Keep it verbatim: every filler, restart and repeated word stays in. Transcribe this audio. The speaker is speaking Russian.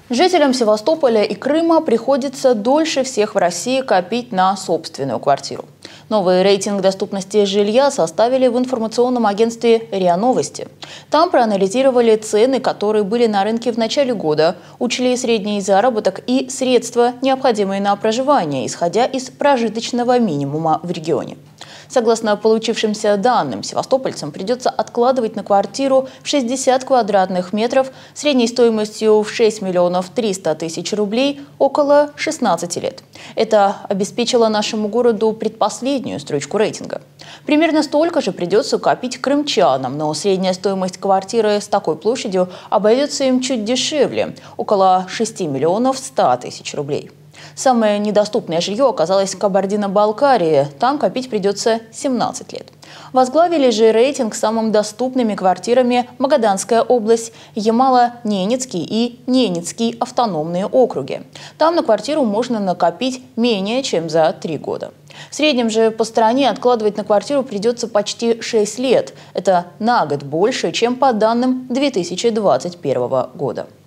Жителям Севастополя и Крыма приходится дольше всех в России копить на собственную квартиру. Новый рейтинг доступности жилья составили в информационном агентстве РИА Новости. Там проанализировали цены, которые были на рынке в начале года, учли средний заработок и средства, необходимые на проживание, исходя из прожиточного минимума в регионе. Согласно получившимся данным, севастопольцам придется откладывать на квартиру в шестьдесят квадратных метров средней стоимостью в шесть миллионов триста тысяч рублей около шестнадцати лет. Это обеспечило нашему городу предпоследнюю строчку рейтинга. Примерно столько же придется копить крымчанам, но средняя стоимость квартиры с такой площадью обойдется им чуть дешевле – около шести миллионов ста тысяч рублей. Самое недоступное жилье оказалось в Кабардино-Балкарии. Там копить придется семнадцать лет. Возглавили же рейтинг самым доступными квартирами Магаданская область, Ямало-Ненецкий и Ненецкий автономные округи. Там на квартиру можно накопить менее чем за три года. В среднем же по стране откладывать на квартиру придется почти шесть лет. Это на год больше, чем по данным две тысячи двадцать первого года.